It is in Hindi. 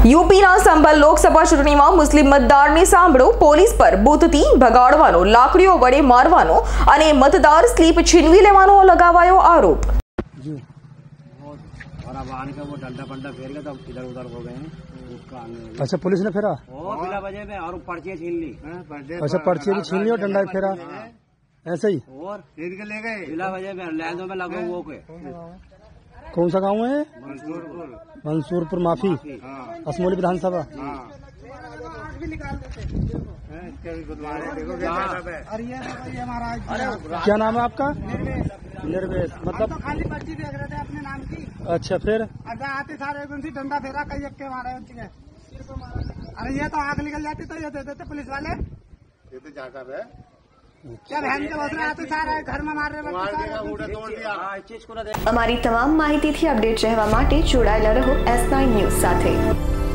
યુપીના સંભલ લોકસભા ચૂંટણીમાં મુસ્લિમ મતદારને સાંભળો, પોલીસ પર બૂથથી ભગાડવાનો, લાકડીઓ વડે મારવાનો અને મતદાર સ્લીપ છીનવી લેવાનો લગાવાયો આરોપ। और अब आने का वो डंडा पंडा फेर गया तो इधर उधर हो गए हैं। अच्छा, पुलिस ने फेरा बिना वजह में और पर्ची छीन ली। अच्छा, पर्ची भी छीन ली और डंडा भी फेरा ऐसे ही और फेर के ले गए बिना वजह में लैंडों में लगा हुआ के। कौन सा गांव है? मंसूरपुर माफी, असमोली विधानसभा। क्या नाम है आपका? निर्वेश। मतलब खाली पर्ची देख रहे थे अपने नाम की। अच्छा, फिर आते सारे डंडा फेरा कई के मारे। अरे ये तो आग निकल जाती तो ये दे देते पुलिस वाले। ये तो जाकर है क्या बहन के बस आते सारे घर में मार रहे। અમારી તમામ માહિતીથી અપડેટ રહેવા માટે જોડાયેલા રહો S9 ન્યૂઝ સાથે।